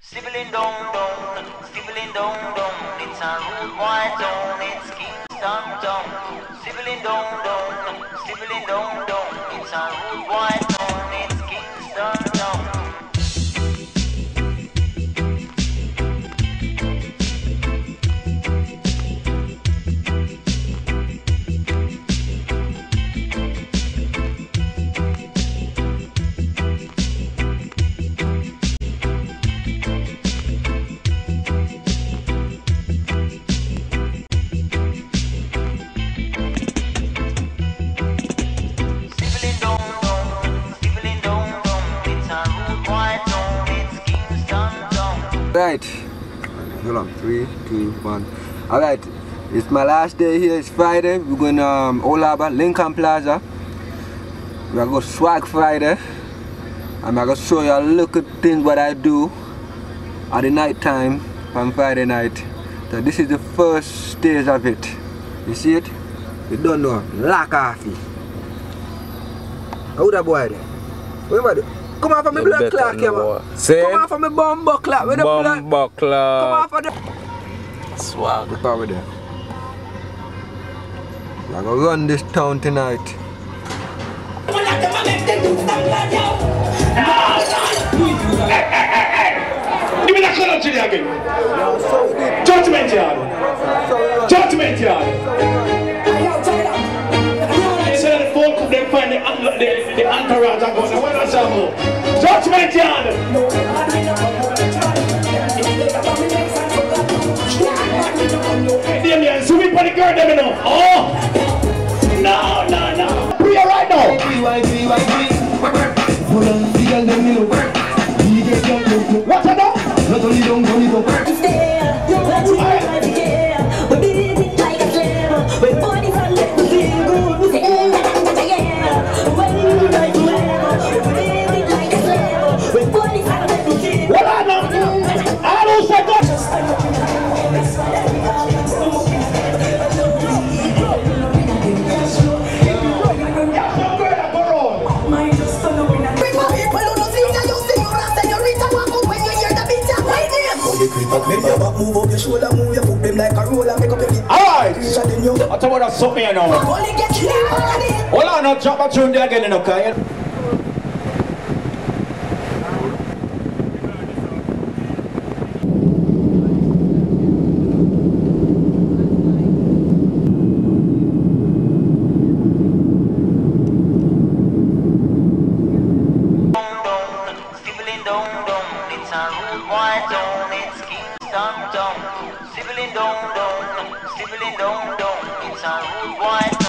Sibling down, down, sibling down, down. It's a rude boy town, it's Kingston town. Sibling down, down, sibling down, down. It's a rude boy town, it's Kingston town. Right, hold on, 3, 2, 1. Alright, it's my last day here, it's Friday. We're going to Old Harbour, Lincoln Plaza. We're going to Swag Friday. And I'm going to show you a look at things what I do at the night time on Friday night. So this is the first stage of it. You see it? You don't know, lock off it. How that boy there? What about it? Come off of my blood clot, man. Come off of my bum buckler. Where the blood? Come off of the swag. Look over there. We're gonna run this town tonight. Give me that color to the again. Judgment yard. Judgment yard. They say the folk they find the entourage and go, where is that? Judgment yard. Damien, so we put the girl them enough. Oh! No. Pray right now. What's that? Alright! I'll tell you what that's something now. Hold on, I'll drop a tune there again, okay? Sibling down, down, sibling down, down. It's a rude boy.